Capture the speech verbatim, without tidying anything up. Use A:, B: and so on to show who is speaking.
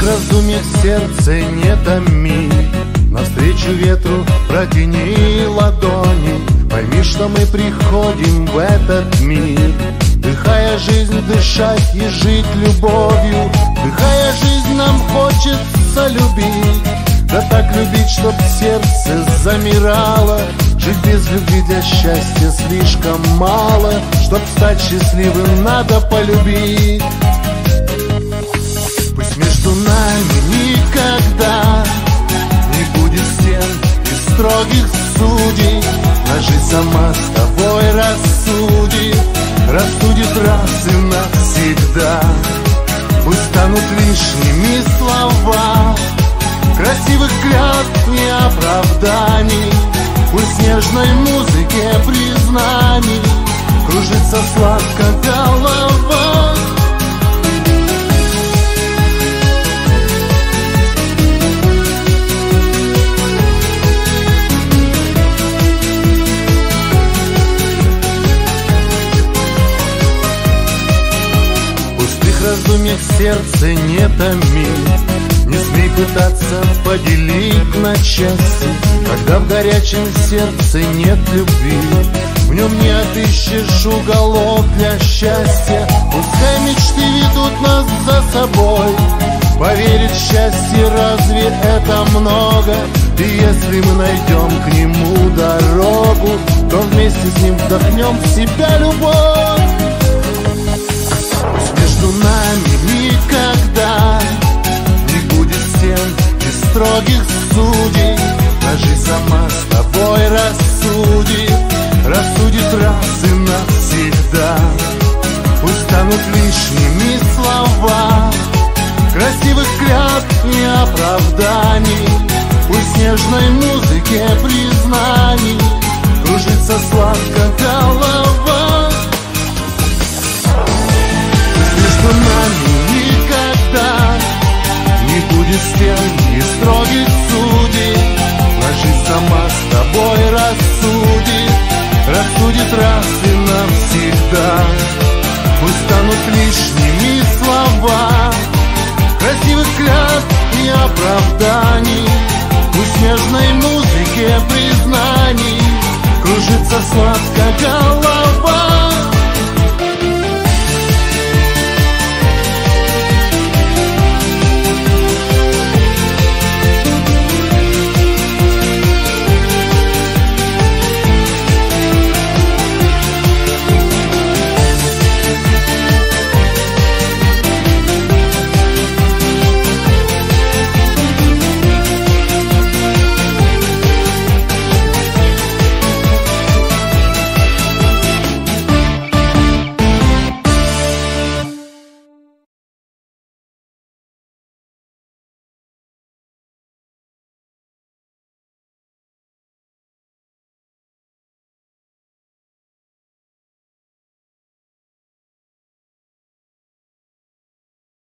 A: раздумьях сердце не томи, навстречу ветру протяни ладони. Пойми, что мы приходим в этот мир, вдыхая жизнь, дышать и жить любовью. Вдыхая жизнь, нам хочется любить, да так любить, чтоб сердце замирало. Жить без любви для счастья слишком мало, чтоб стать счастливым, надо полюбить. Пусть между нами никогда не будет стен и строгих судей, а жизнь сама с тобой рассудит, рассудит раз и навсегда. Пусть станут лишними слова красивых клятв и оправданий, пусть в нежной музыке признаний кружится сладко голова. В пустых раздумьях сердце не томи, не смей пытаться поделить на части, когда в горячем сердце нет любви, в нем не отыщешь уголок для счастья. Пускай мечты ведут нас за собой, поверить в счастье разве это много? И если мы найдем к нему дорогу, то вместе с ним вдохнем в себя любовь. Пусть между нами никогда не будет стен и строгих судей, а жизнь сама с тобой рассудит, рассудит раз и навсегда. Пусть станут лишними слова красивых клятв и оправданий, пусть в нежной музыке признаний кружится сладко голова. Пусть между нами никогда не будет стен и строгих судей, а жизнь сама с тобой рассудит, рассудит раз и навсегда. Пусть станут лишними слова красивых клятв и оправданий, пусть в нежной музыке признаний кружится сладко голова.